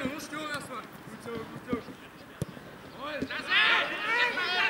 Nur Sturm erstmal. Gut so, gut so. Jawohl. Das ist!